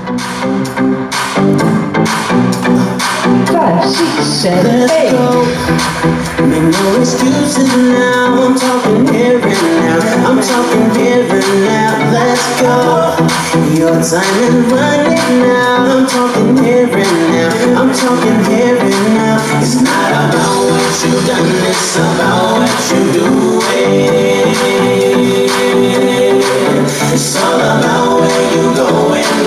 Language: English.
5, 6, 7, Let's 8. go. Make no excuses now. I'm talking here and now. I'm talking here and now. Let's go. Your time is running now. I'm talking here and now. I'm talking here and now. It's not about what you've done. It's about what you're doing. It's all about where you're going.